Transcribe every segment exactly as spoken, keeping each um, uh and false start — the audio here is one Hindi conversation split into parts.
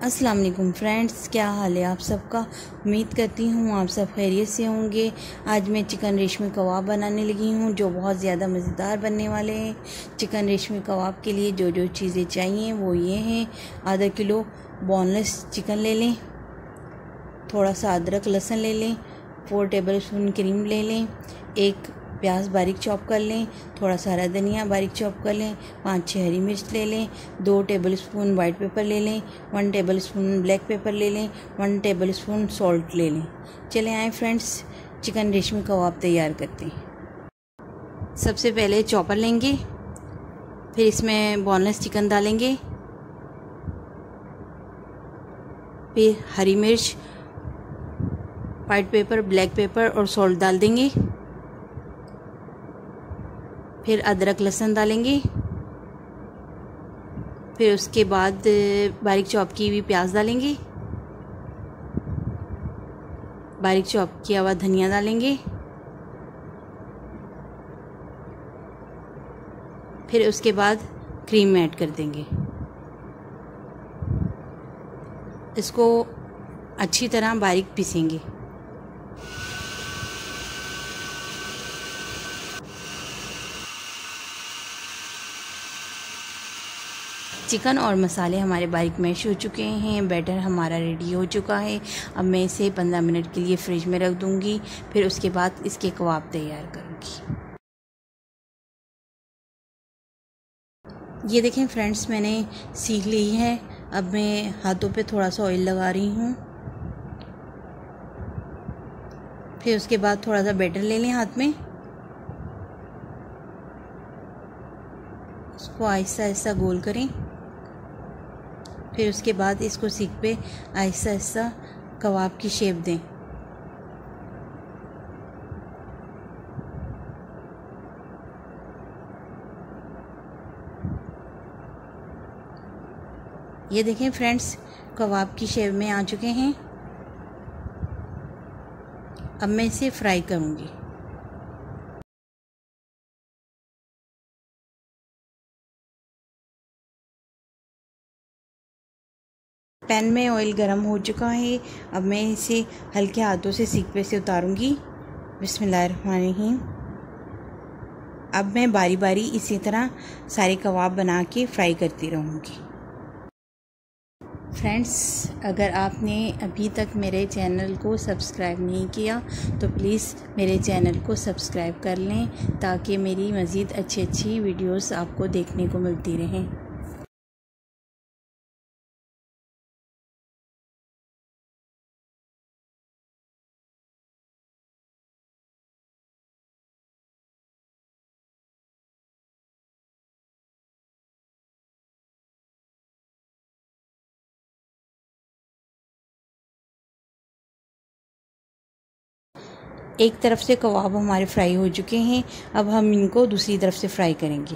अस्सलाम वालेकुम फ्रेंड्स, क्या हाल है आप सबका। उम्मीद करती हूँ आप सब खैरियत से होंगे। आज मैं चिकन रेशमी कबाब बनाने लगी हूँ जो बहुत ज़्यादा मज़ेदार बनने वाले हैं। चिकन रेशमी कबाब के लिए जो जो चीज़ें चाहिए वो ये हैं। आधा किलो बोनलेस चिकन ले लें, थोड़ा सा अदरक लहसुन ले लें, फोर टेबल स्पून क्रीम ले लें, एक प्याज बारीक चॉप कर लें, थोड़ा सा हरा धनिया बारीक चॉप कर लें, पाँच छः हरी मिर्च ले लें, दो टेबल स्पून वाइट पेपर ले लें, one tablespoon black pepper ले लें, वन टेबल स्पून सॉल्ट ले लें। चले आए फ्रेंड्स, चिकन रेशमी कबाब तैयार करते हैं। सबसे पहले चॉपर लेंगे, फिर इसमें बोनलेस चिकन डालेंगे, फिर हरी मिर्च, वाइट पेपर, ब्लैक पेपर और सॉल्ट डाल देंगे। फिर अदरक लहसुन डालेंगे, फिर उसके बाद बारीक चॉप की हुई प्याज डालेंगे, बारीक चॉप किया हुआ धनिया डालेंगे, फिर उसके बाद क्रीम ऐड कर देंगे। इसको अच्छी तरह बारीक पीसेंगे। चिकन और मसाले हमारे बारीक मैश हो चुके हैं, बैटर हमारा रेडी हो चुका है। अब मैं इसे पंद्रह मिनट के लिए फ्रिज में रख दूंगी, फिर उसके बाद इसके कबाब तैयार करूंगी। ये देखें फ्रेंड्स, मैंने सीख ली है। अब मैं हाथों पे थोड़ा सा ऑयल लगा रही हूँ, फिर उसके बाद थोड़ा सा बैटर ले लें हाथ में, इसको आहिस्ता आहिस्ता गोल करें, फिर उसके बाद इसको सीख पे आहिस्ता आहिस्ता कबाब की शेप दें। ये देखें फ्रेंड्स, कबाब की शेप में आ चुके हैं। अब मैं इसे फ्राई करूंगी। पैन में ऑयल गरम हो चुका है। अब मैं इसे हल्के हाथों से सीख पे से उतारूंगी। बिस्मिल्लाहिर्रहमानिर्रहीम। अब मैं बारी बारी इसी तरह सारे कबाब बना के फ्राई करती रहूँगी। फ्रेंड्स, अगर आपने अभी तक मेरे चैनल को सब्सक्राइब नहीं किया तो प्लीज़ मेरे चैनल को सब्सक्राइब कर लें, ताकि मेरी मज़ीद अच्छी अच्छी वीडियोस आपको देखने को मिलती रहें। एक तरफ से कबाब हमारे फ्राई हो चुके हैं। अब हम इनको दूसरी तरफ से फ्राई करेंगे।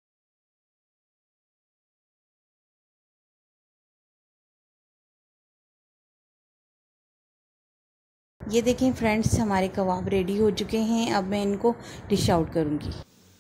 ये देखें फ्रेंड्स, हमारे कबाब रेडी हो चुके हैं। अब मैं इनको डिश आउट करूँगी।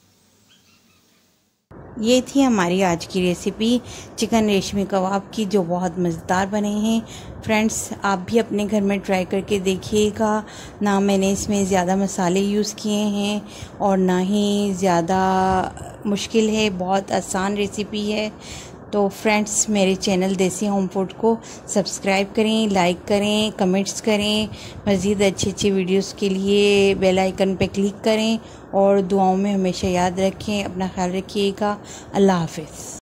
ये थी हमारी आज की रेसिपी चिकन रेशमी कबाब की, जो बहुत मज़ेदार बने हैं। फ्रेंड्स, आप भी अपने घर में ट्राई करके देखिएगा। ना मैंने इसमें ज़्यादा मसाले यूज़ किए हैं और ना ही ज़्यादा मुश्किल है, बहुत आसान रेसिपी है। तो फ्रेंड्स, मेरे चैनल देसी होम फूड को सब्सक्राइब करें, लाइक करें, कमेंट्स करें। मज़ीद अच्छी अच्छी वीडियोस के लिए बेल आइकन पे क्लिक करें और दुआओं में हमेशा याद रखें। अपना ख्याल रखिएगा। अल्लाह हाफ़िज़।